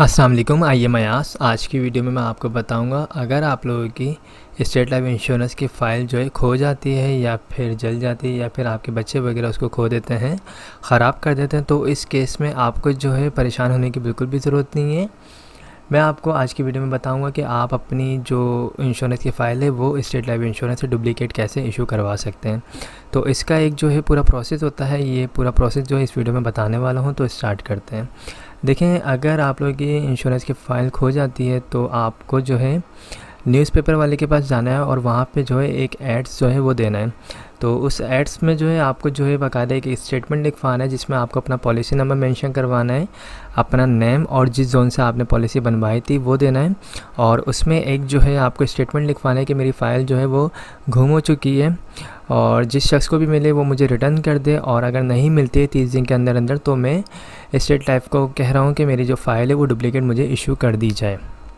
अस्सलाम वालेकुम। आइए मयास आज की वीडियो में मैं आपको बताऊंगा, अगर आप लोगों की स्टेट लाइफ इंश्योरेंस की फ़ाइल जो है खो जाती है या फिर जल जाती है या फिर आपके बच्चे वगैरह उसको खो देते हैं, ख़राब कर देते हैं, तो इस केस में आपको जो है परेशान होने की बिल्कुल भी ज़रूरत नहीं है। मैं आपको आज की वीडियो में बताऊंगा कि आप अपनी जो इंश्योरेंस की फ़ाइल है वो स्टेट लाइफ इंश्योरेंस से डुप्लीकेट कैसे इशू करवा सकते हैं। तो इसका एक जो है पूरा प्रोसेस होता है, ये पूरा प्रोसेस जो है इस वीडियो में बताने वाला हूँ। तो स्टार्ट करते हैं। देखें, अगर आप लोगों की इंश्योरेंस की फ़ाइल खो जाती है तो आपको जो है न्यूज़पेपर वाले के पास जाना है और वहाँ पे जो है एक एड्स जो है वो देना है। तो उस एड्स में जो है आपको जो है बाकायदा एक स्टेटमेंट लिखवाना है जिसमें आपको अपना पॉलिसी नंबर मेंशन करवाना है, अपना नेम और जिस जोन से आपने पॉलिसी बनवाई थी वो देना है, और उसमें एक जो है आपको स्टेटमेंट लिखवाना है कि मेरी फ़ाइल जो है वो गुम हो चुकी है और जिस शख्स को भी मिले वो मुझे रिटर्न कर दे, और अगर नहीं मिलती है 30 दिन के अंदर अंदर तो मैं स्टेट लाइफ को कह रहा हूँ कि मेरी जो फ़ाइल है वो डुप्लीकेट मुझे इशू कर दी जाए।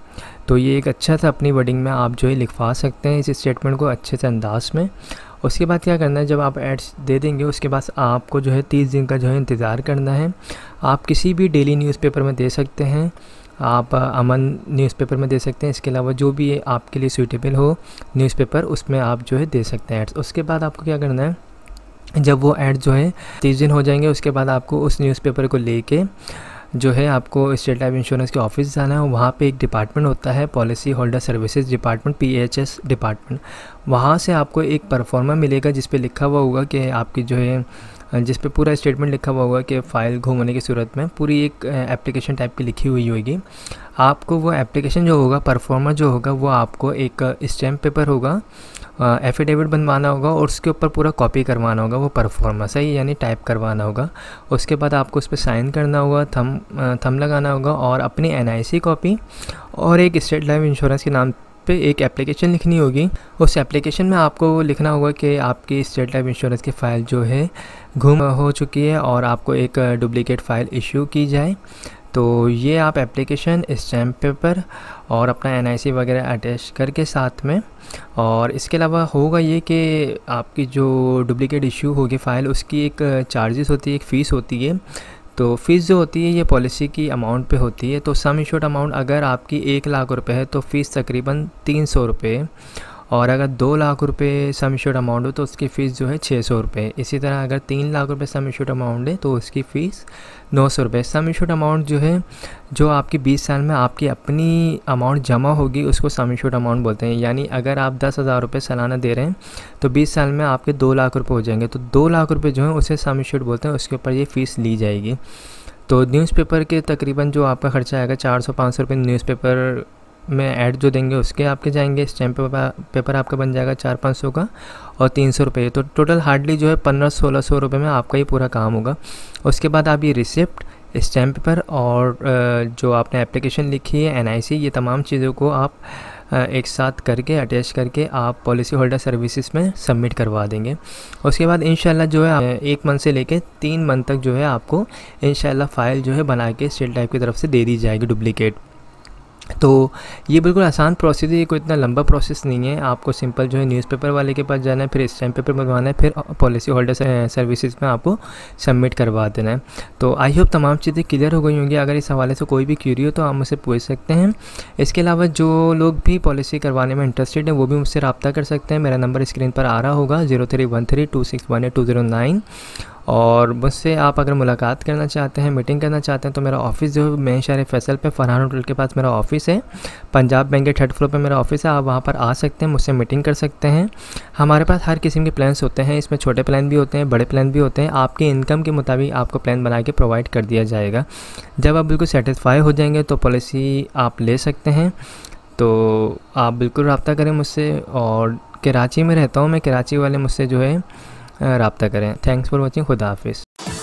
तो ये एक अच्छा सा अपनी वर्डिंग में आप जो है लिखवा सकते हैं इस स्टेटमेंट को अच्छे से अंदाज में। उसके बाद क्या करना है, जब आप एड्स दे देंगे उसके बाद आपको जो है 30 दिन का जो है इंतज़ार करना है। आप किसी भी डेली न्यूज़पेपर में दे सकते हैं, आप अमन न्यूज़पेपर में दे सकते हैं, इसके अलावा जो भी आपके लिए सूटेबल हो न्यूज़पेपर उसमें आप जो है दे सकते हैं एड्स। उसके बाद आपको क्या करना है, जब वो ऐड जो है 30 दिन हो जाएंगे उसके बाद आपको उस न्यूज़पेपर को लेके जो है आपको स्टेट लाइफ इंश्योरेंस के ऑफिस जाना है। वहाँ पे एक डिपार्टमेंट होता है, policy holder services department, PHS department. वहाँ से आपको एक परफॉर्मा मिलेगा जिस पे लिखा हुआ होगा कि आपकी जो है, जिस पे पूरा स्टेटमेंट लिखा हुआ होगा कि फ़ाइल गुम होने की सूरत में पूरी एक एप्लीकेशन टाइप की लिखी हुई होगी। आपको वो एप्लीकेशन जो होगा, परफॉर्मा जो होगा, वो आपको एक स्टैम्प पेपर होगा, एफिडेविट बनवाना होगा और उसके ऊपर पूरा कॉपी करवाना होगा वो परफॉर्मा, सही यानी टाइप करवाना होगा। उसके बाद आपको उस पर साइन करना होगा, थम लगाना होगा और अपनी NIC कॉपी और एक स्टेट लाइफ इंश्योरेंस के नाम पे एक एप्लीकेशन लिखनी होगी। उस एप्लीकेशन में आपको लिखना होगा कि आपकी स्टेट लाइफ इंश्योरेंस की फ़ाइल जो है गुम हो चुकी है और आपको एक डुप्लीकेट फ़ाइल इशू की जाए। तो ये आप एप्लीकेशन, स्टैम्प पेपर और अपना NIC वगैरह अटैच करके साथ में, और इसके अलावा होगा ये कि आपकी जो डुप्लीकेट इशू होगी फ़ाइल उसकी एक चार्जेस होती है, एक फ़ीस होती है। तो फ़ीस जो होती है ये पॉलिसी की अमाउंट पे होती है। तो सम इंश्योर्ड अमाउंट अगर आपकी 1 लाख रुपए है तो फ़ीस तकरीबन 300 रुपये, और अगर 2 लाख रुपए सम इंश्योर्ड अमाउंट हो तो उसकी फ़ीस जो है 600 रुपये। इसी तरह अगर 3 लाख रुपए सम इंश्योर्ड अमाउंट है तो उसकी फ़ीस 900 रुपये। सम इंश्योर्ड अमाउंट जो है, जो आपकी 20 साल में आपकी अपनी अमाउंट जमा होगी उसको सम इंश्योर्ड अमाउंट बोलते हैं। यानी अगर आप 10,000 रुपये सालाना दे रहे हैं तो 20 साल में आपके 2 लाख रुपये हो जाएंगे। तो 2 लाख रुपये जो है उसे सम इंश्योर्ड बोलते हैं, उसके ऊपर ये फ़ीस ली जाएगी। तो न्यूज़पेपर के तकरीबन जो आपका ख़र्चा आएगा 400-500 रुपये न्यूज़पेपर में ऐड जो देंगे उसके आपके जाएंगे। स्टैम्प पेपर आपका बन जाएगा 400-500 का और 300 रुपये। तो टोटल हार्डली जो है 1500-1600 रुपये में आपका ये पूरा काम होगा। उसके बाद आप ये रिसिप्ट, स्टैम्प पेपर और जो आपने एप्लीकेशन लिखी है, NIC, ये तमाम चीज़ों को आप एक साथ करके अटैच करके आप पॉलिसी होल्डर सर्विसेज में सबमिट करवा देंगे। उसके बाद इंशाल्लाह जो है 1 मंथ से लेके 3 मंथ तक जो है आपको इंशाल्लाह फ़ाइल जो है बना के स्टेट लाइफ की तरफ से दे दी जाएगी डुप्लीकेट। तो ये बिल्कुल आसान प्रोसेस है, ये कोई इतना लंबा प्रोसेस नहीं है। आपको सिंपल जो है न्यूज़पेपर वाले के पास जाना है, फिर स्टैम्प पेपर बनवाना है, फिर पॉलिसी होल्डर सर्विसेज में आपको सबमिट करवा देना है। तो आई होप तमाम चीज़ें क्लियर हो गई होंगी। अगर इस हवाले से कोई भी क्यूरी हो तो आप मुझसे पूछ सकते हैं। इसके अलावा जो लोग भी पॉलिसी करवाने में इंटरेस्टेड हैं वो भी मुझसे रब्ता कर सकते हैं। मेरा नंबर स्क्रीन पर आ रहा होगा 03132618-209, और मुझसे आप अगर मुलाकात करना चाहते हैं, मीटिंग करना चाहते हैं तो मेरा ऑफ़िस जो है मेन शहर फैसल पे फरहान होटल के पास मेरा ऑफ़िस है। पंजाब बैंक के 3rd फ्लोर पे मेरा ऑफ़िस है। आप वहाँ पर आ सकते हैं, मुझसे मीटिंग कर सकते हैं। हमारे पास हर किस्म के प्लान्स होते हैं, इसमें छोटे प्लान भी होते हैं, बड़े प्लान भी होते हैं। आपकी इनकम के मुताबिक आपको प्लान बना के प्रोवाइड कर दिया जाएगा। जब आप बिल्कुल सेटिस्फाई हो जाएंगे तो पॉलिसी आप ले सकते हैं। तो आप बिल्कुल रब्ता करें मुझसे, और कराची में रहता हूँ मैं, कराची वाले मुझसे जो है रब्ता करें। Thanks for watching. खुदा हाफिज़।